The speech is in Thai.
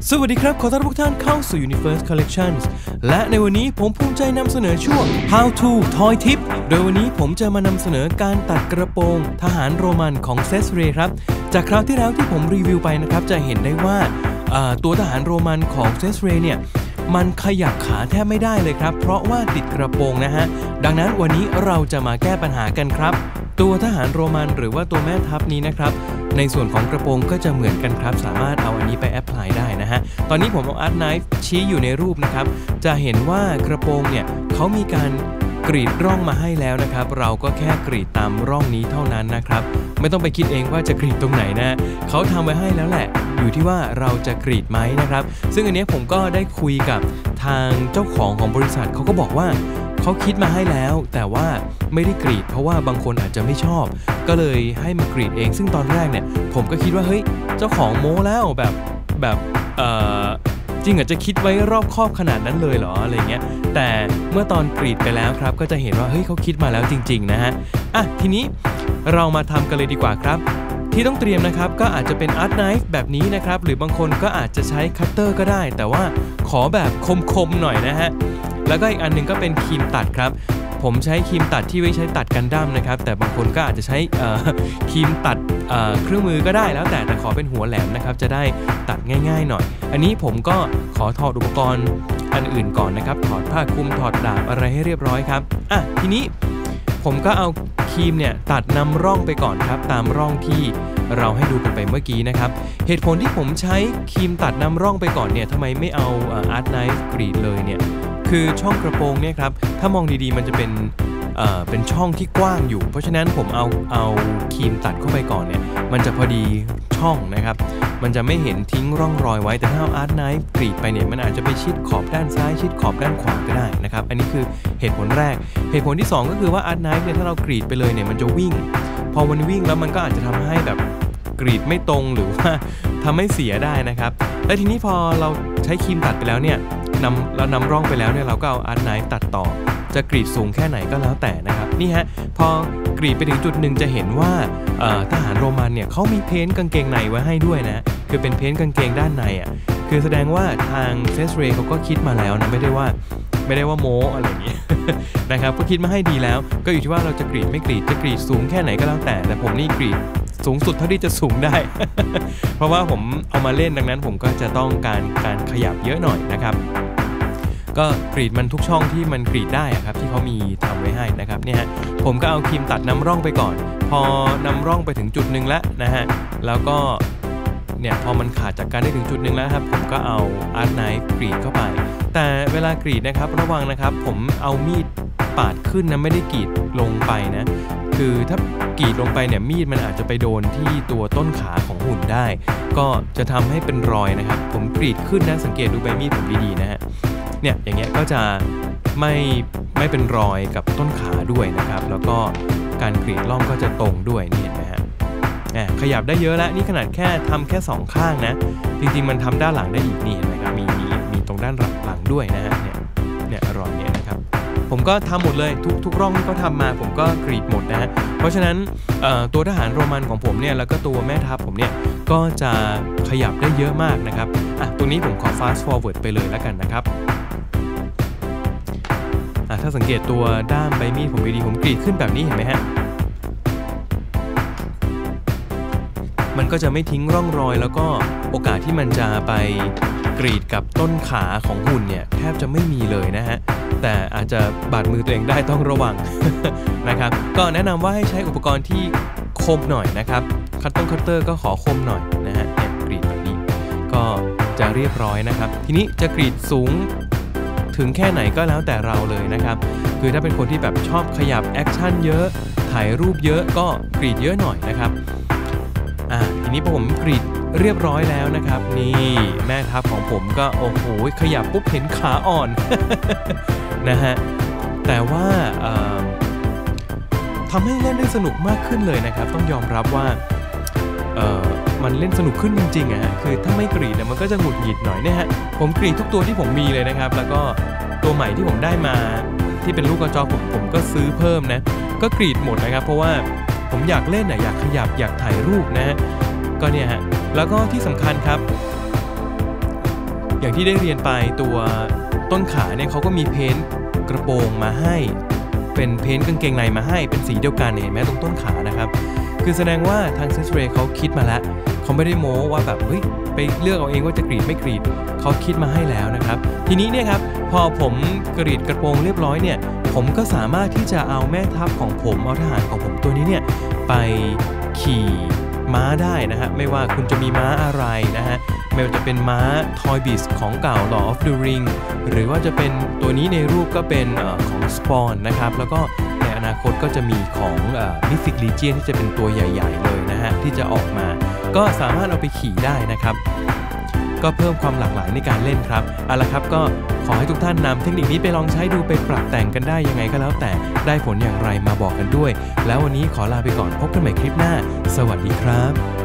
สวัสดีครับขอต้อนรับทุกท่านเข้าสู่ Universe Collections และในวันนี้ผมภูมิใจนำเสนอช่วง How to Toy Tip โดยวันนี้ผมจะมานำเสนอการตัดกระโปรงทหารโรมันของ Cesare ครับจากคราวที่แล้วที่ผมรีวิวไปนะครับจะเห็นได้ว่าตัวทหารโรมันของ Cesare เนี่ยมันขยับขาแทบไม่ได้เลยครับเพราะว่าติดกระโปรงนะฮะดังนั้นวันนี้เราจะมาแก้ปัญหากันครับตัวทหารโรมันหรือว่าตัวแม่ทัพนี้นะครับในส่วนของกระโปรงก็จะเหมือนกันครับสามารถเอาอันนี้ไปแอพพลายได้นะฮะตอนนี้ผมเอาอาร์ตไนฟ์ชี้อยู่ในรูปนะครับจะเห็นว่ากระโปรงเนี่ยเขามีการกรีดร่องมาให้แล้วนะครับเราก็แค่กรีดตามร่องนี้เท่านั้นนะครับไม่ต้องไปคิดเองว่าจะกรีดตรงไหนนะเขาทำไว้ให้แล้วแหละอยู่ที่ว่าเราจะกรีดไหมนะครับซึ่งอันนี้ผมก็ได้คุยกับทางเจ้าของบริษัทเขาก็บอกว่าเขาคิดมาให้แล้วแต่ว่าไม่ได้กรีดเพราะว่าบางคนอาจจะไม่ชอบก็เลยให้มากรีดเองซึ่งตอนแรกเนี่ยผมก็คิดว่าเฮ้ยเจ้าของโม้แล้วแบบจริงอาจจะคิดไว้รอบคอบขนาดนั้นเลยเหรออะไรเงี้ยแต่เมื่อตอนกรีดไปแล้วครับก็จะเห็นว่าเฮ้ยเขาคิดมาแล้วจริงๆนะฮะทีนี้เรามาทำกันเลยดีกว่าครับที่ต้องเตรียมนะครับก็อาจจะเป็นอาร์ตไนฟ์แบบนี้นะครับหรือบางคนก็อาจจะใช้คัตเตอร์ก็ได้แต่ว่าขอแบบคมๆหน่อยนะฮะแล้วก็อีกอันนึงก็เป็นครีมตัดครับผมใช้ครีมตัดที่ไว้ใช้ตัดกันดั้มนะครับแต่บางคนก็อาจจะใช้ครีมตัดเครื่องมือก็ได้แล้วแต่ขอเป็นหัวแหลมนะครับจะได้ตัดง่ายๆหน่อยอันนี้ผมก็ขอถอดอุปกรณ์อันอื่นก่อนนะครับถอดผ้าคลุมถอดดาบอะไรให้เรียบร้อยครับทีนี้ผมก็เอาครีมเนี่ยตัดนำร่องไปก่อนครับตามร่องที่เราให้ดูกันไปเมื่อกี้นะครับเหตุผลที่ผมใช้ครีมตัดนำร่องไปก่อนเนี่ยทำไมไม่เอาอาร์ตไนฟ์กรีดเลยเนี่ยคือช่องกระโปรงเนี่ยครับถ้ามองดีๆมันจะเป็นช่องที่กว้างอยู่เพราะฉะนั้นผมเอาครีมตัดเข้าไปก่อนเนี่ยมันจะพอดีช่องนะครับมันจะไม่เห็นทิ้งร่องรอยไว้แต่ถ้าเอาอาร์ตไนฟ์กรีดไปเนี่ยมันอาจจะไปชิดขอบด้านซ้ายชิดขอบด้านขวาก็ได้นะครับอันนี้คือเหตุผลแรกเหตุผลที่2ก็คือว่าอาร์ตไนฟ์เนี่ยถ้าเรากรีดไปเลยเนี่ยมันจะวิ่งพอมันวิ่งแล้วมันก็อาจจะทำให้แบบกรีดไม่ตรงหรือว่าทำให้เสียได้นะครับและทีนี้พอเราใช้ครีมตัดไปแล้วเนี่ยเรานำร่องไปแล้วเนี่ยเราก็เอาอาร์ตไนฟ์ตัดต่อจะกรีดสูงแค่ไหนก็แล้วแต่นะครับนี่ฮะพอกรีดไปถึงจุดหนึ่งจะเห็นว่าทหารโรมันเนี่ยเขามีเพ้นท์กางเกงในไว้ให้ด้วยนะคือเป็นเพ้นท์กางเกงด้านในคือแสดงว่าทางเซสเรย์เขาก็คิดมาแล้วนะไม่ได้ว่าโม้อะไรอย่างนี้ นะครับก็คิดมาให้ดีแล้วก็อยู่ที่ว่าเราจะกรีดไม่กรีดจะกรีดสูงแค่ไหนก็แล้วแต่ผมนี่กรีดสูงสุดเท่าที่จะสูงได้ เพราะว่าผมเอามาเล่นดังนั้นผมก็จะต้องการขยับเยอะหน่อยนะครับก็กรีดมันทุกช่องที่มันกรีดได้ครับที่เขามีทำไว้ให้นะครับเนี่ยฮะผมก็เอาครีมตัดนำร่องไปก่อนพอนำร่องไปถึงจุดหนึ่งแล้วนะฮะแล้วก็เนี่ยพอมันขาดจากการได้ถึงจุดหนึ่งแล้วครับผมก็เอาอาร์ตไนฟ์กรีดเข้าไปแต่เวลากรีดนะครับระวังนะครับผมเอามีดปาดขึ้นนะไม่ได้กรีดลงไปนะคือถ้ากรีดลงไปเนี่ยมีดมันอาจจะไปโดนที่ตัวต้นขาของหุ่นได้ก็จะทำให้เป็นรอยนะครับผมกรีดขึ้นนะสังเกตดูใบมีดผมดีๆนะฮะเนี่ยอย่างเงี้ยก็จะไม่เป็นรอยกับต้นขาด้วยนะครับแล้วก็การกรีดล่องก็จะตรงด้วยนี่เห็นไหมฮะขยับได้เยอะแล้วนี่ขนาดแค่ทำแค่2ข้างนะจริงๆมันทำด้านหลังได้อีกนี่เห็นไหมครับมีตรงด้านหลังด้วยนะฮะเนี่ยรอยเนี่ยนะครับผมก็ทำหมดเลยทุกร่องที่เขาทำมาผมก็กรีดหมดนะฮะเพราะฉะนั้นตัวทหารโรมันของผมเนี่ยแล้วก็ตัวแม่ทัพผมเนี่ยก็จะขยับได้เยอะมากนะครับตรงนี้ผมขอ fast forward ไปเลยแล้วกันนะครับถ้าสังเกตตัวด้ามใบมีดผมดีๆผมกรีดขึ้นแบบนี้เห็นไหมฮะมันก็จะไม่ทิ้งร่องรอยแล้วก็โอกาสที่มันจะไปกรีดกับต้นขาของหุ่นเนี่ยแทบจะไม่มีเลยนะฮะแต่อาจจะบาดมือตัวเองได้ต้องระวัง นะครับก็แนะนำว่าให้ใช้อุปกรณ์ที่คมหน่อยนะครับคัตเตอร์ก็ขอคมหน่อยนะฮะเนี่ยกรีดแบบนี้ก็จะเรียบร้อยนะครับทีนี้จะกรีดสูงถึงแค่ไหนก็แล้วแต่เราเลยนะครับคือถ้าเป็นคนที่แบบชอบขยับแอคชั่นเยอะถ่ายรูปเยอะก็กรีดเยอะหน่อยนะครับทีนี้ผมกรีดเรียบร้อยแล้วนะครับนี่แม่ทัพของผมก็โอ้โหขยับปุ๊บเห็นขาอ่อน นะฮะแต่ว่าทำให้เล่นได้สนุกมากขึ้นเลยนะครับต้องยอมรับว่ามันเล่นสนุกขึ้นจริงๆคือถ้าไม่กรีดมันก็จะหงุดหงิดหน่อยเนี่ยฮะผมกรีดทุกตัวที่ผมมีเลยนะครับแล้วก็ตัวใหม่ที่ผมได้มาที่เป็นลูกกระจอกผมก็ซื้อเพิ่มนะก็กรีดหมดนะครับเพราะว่าผมอยากเล่นอยากขยับอยากถ่ายรูปนะก็เนี่ยฮะแล้วก็ที่สำคัญครับอย่างที่ได้เรียนไปตัวต้นขาเนี่ยเขาก็มีเพ้นท์กระโปรงมาให้เป็นเพ้นท์กางเกงในมาให้เป็นสีเดียวกันเห็นไหมตรงต้นขานะครับคือแสดงว่าทางเซสเรย์เขาคิดมาแล้วเขาไม่ได้โม้ว่าแบบเฮ้ยไปเลือกเอาเองว่าจะกรีดไม่กรีดเขาคิดมาให้แล้วนะครับทีนี้เนี่ยครับพอผมกรีดกระโปรงเรียบร้อยเนี่ยผมก็สามารถที่จะเอาแม่ทัพของผมเอาทหารของผมตัวนี้เนี่ยไปขี่ม้าได้นะฮะไม่ว่าคุณจะมีม้าอะไรนะฮะไม่ว่าจะเป็นม้า Toy Biz ของเก่า Lord of the Ring หรือว่าจะเป็นตัวนี้ในรูปก็เป็นของ Spawn นะครับแล้วก็ในอนาคตก็จะมีของ Mythic Legion ที่จะเป็นตัวใหญ่ๆเลยนะฮะที่จะออกมาก็สามารถเอาไปขี่ได้นะครับก็เพิ่มความหลากหลายในการเล่นครับเอาละครับก็ขอให้ทุกท่านนำเทคนิคนี้ไปลองใช้ดูไปปรับแต่งกันได้ยังไงก็แล้วแต่ได้ผลอย่างไรมาบอกกันด้วยแล้ววันนี้ขอลาไปก่อนพบกันใหม่คลิปหน้าสวัสดีครับ